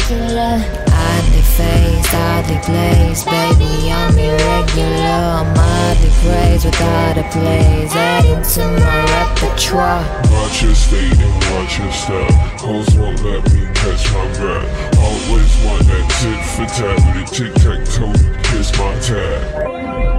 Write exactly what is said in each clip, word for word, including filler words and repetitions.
regular. Oddly phased, oddly blazed, baby, I'm irregular. I'm oddly praised with other plays, adding to my repertoire. Watch your state and watch your step. Hoes won't let me catch my breath. Always want that tit for tat, with a tic-tac-toe, kiss my tab.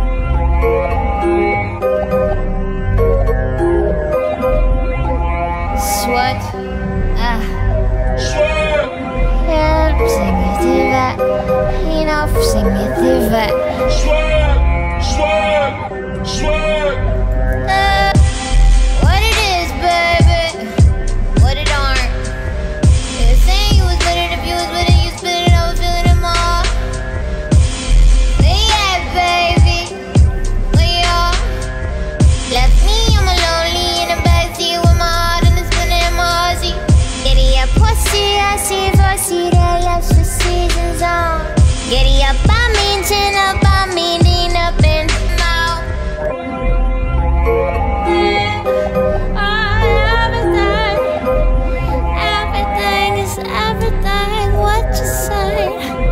Sweat, ah, Sweat! yeah, sing it to that, you know, sing it to that. Sweat! Sweat! Sweat! Uh, what it is, baby, what it aren't. You were saying you was with it, if you was with it, you spit it, I was feeling it more. Where you at, baby? Where you are? Left me, I'm a lonely in the backseat with my heart in the spinning in my Aussie. Giddy up, pussy, I see if I see that love's for seasons on. Giddy up, I mean, chin up, I mean, lean up and out. Everything is everything, what you say.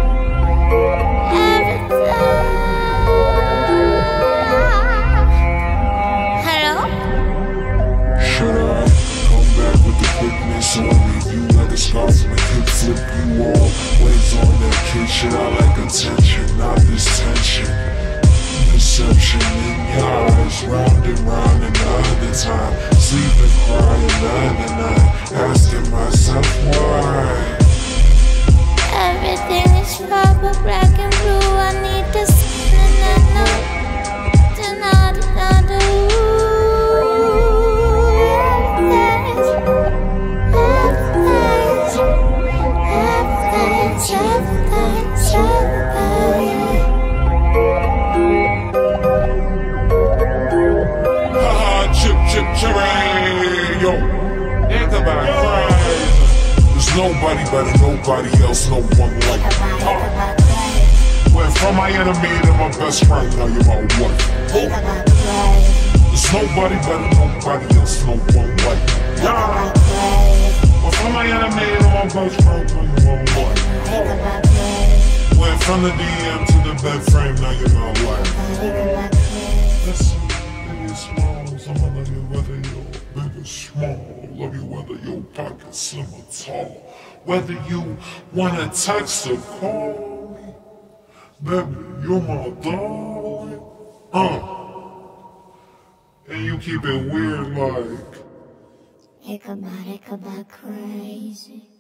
Everything. Hello? Should I come back with the quickness or leave you like a scarf and a kick flip you all? Waves on that kid shit, I like attention, not this tension. Deception in your eyes, round and round another time. Sleeping, crying another night, asking myself why. Everything is purple, black and blue. I need to see and I know. Tonight, tonight, everything's, everything's, everything's, everything. Haha, chip, chip, cherry, yo. Think about crazy. There's nobody better, nobody else, no one like me. Uh. Went from my enemy to my best friend, now you're my wife. Oh. There's nobody better, nobody else, no one like me. Yeah. Went from my enemy to my best friend, now you're my wife. Oh. Went from the D M to the bed frame, now you're my wife. Listen, big or small, I'ma love you whether you're big or small. Love you whether your pocket's slim or tall. Whether you wanna text or call me, baby, you're my darling. Uh. And you keep it weird like Ichabod, Ichabod crazy.